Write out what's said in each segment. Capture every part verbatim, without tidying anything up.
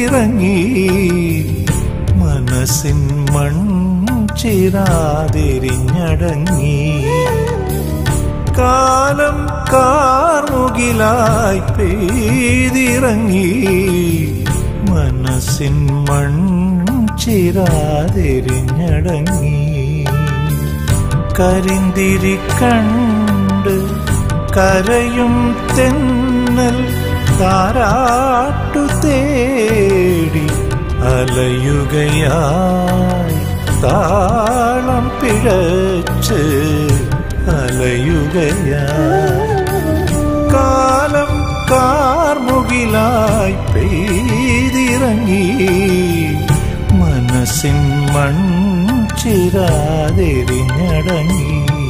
പെയ്തിറങ്ങി മനസ്സിൻ മൺചിരാതെരിഞ്ഞടങ്ങി കാലം കാർമുകിലായി പെയ്തിറങ്ങി മനസ്സിൻ മൺചിരാതെരിഞ്ഞടങ്ങി കരിന്തിരി കണ്ട് കരയും തെന്നൽ താരാട്ടു തേടി അലയുകയായി താളം പിഴച്ച് അലയുകയായി കാലം കാർമുകിലായി പെയ്തിറങ്ങി മനസ്സിൻ മൺചിരാതെരിഞ്ഞടങ്ങി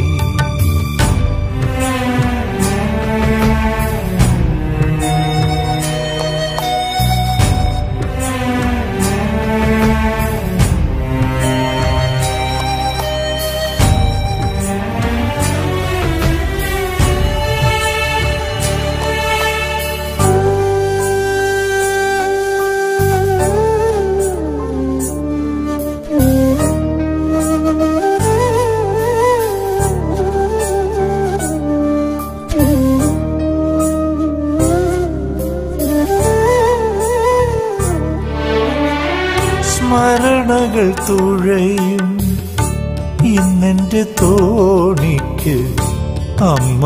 സ്മരണകൾ തുഴയും ഇന്നെന്റെ തോണിക്ക് അമ്മ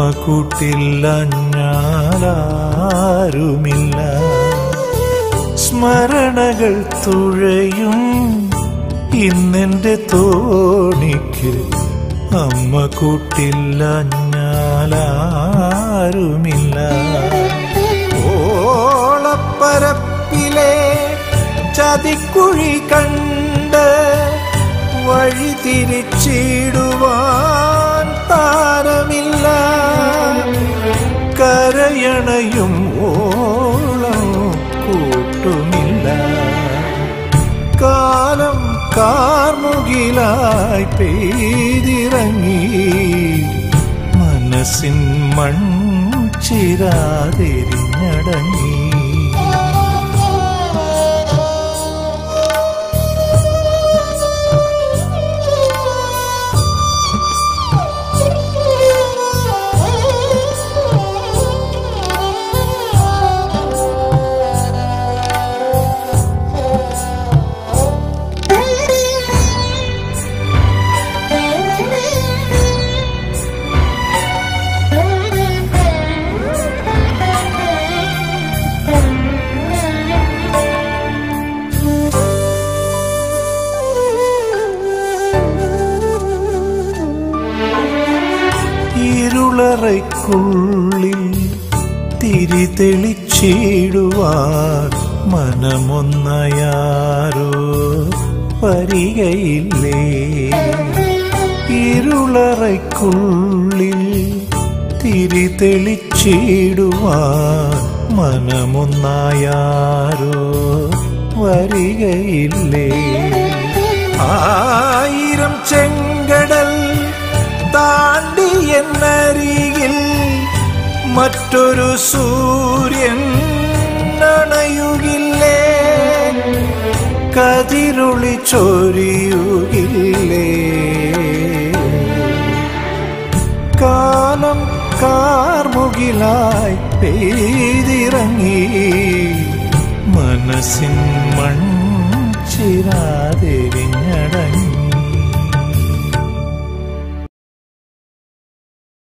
കൂട്ടില്ലഞ്ഞാലാരുമില്ല സ്മരണകൾ തുഴയും ഇന്നെന്റെ തോണിക്ക് അമ്മ കൂട്ടില്ലഞ്ഞാലാരുമില്ല ഓളപ്പരപ്പിലെ ചതിക്കുഴി കണ്ട് വഴി തിരിച്ചിടുവാൻ താരമില്ല കരയണയും ഓളം കൂട്ടുമില്ല കാലം കാർമുകിലായി പെയ്തിറങ്ങി മനസ്സിൻ മൺചിരാതെരിഞ്ഞടങ്ങി ഇരുളറയ്ക്കുള്ളിൽ തിരി തെളിച്ചിടുവാൻ മനമൊന്നയാരോ വരികയില്ലേ ഇരുളറയ്ക്കുള്ളിൽ തിരി തെളിച്ചിടുവാൻ മനമൊന്നയാരോ വരികയില്ലേ ആയിരം ചെങ്കടൽ താണ്ടി എന്നരികിൽ മറ്റൊരു സൂര്യൻ അണയുകില്ലേ കതിരൊളി ചൊരിയുകില്ലേ കാലം കാർമുകിലായി പെയ്തിറങ്ങി മനസ്സിൻ മൺചിരാതെരിഞ്ഞടങ്ങി